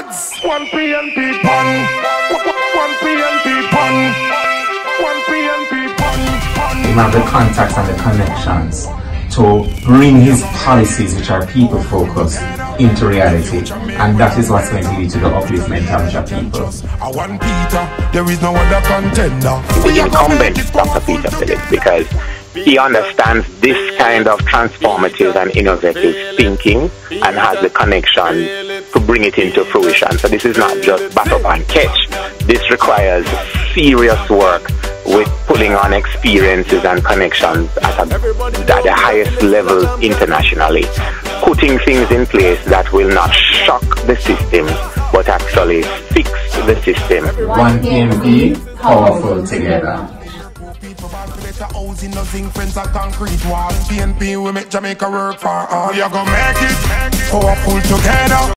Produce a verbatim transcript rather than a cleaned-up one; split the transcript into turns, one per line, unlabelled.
Squads. One P N P pun. One P N P pun. One P N P pun.
Him have the contacts and the connections to bring his policies, which are people focused, into reality, and that is what's going to lead to the upliftment of the people.
There is no other contender.
The incumbent Doctor Peter Phillips, because he understands this kind of transformative and innovative thinking and has the connection to bring it into fruition. So this is not just back up and catch. This requires serious work with pulling on experiences and connections at, a, at the highest level internationally, putting things in place that will not shock the system but actually fix the system.
One P N P, powerful together.
P N P we make Jamaica work for all. We are gonna make it powerful together.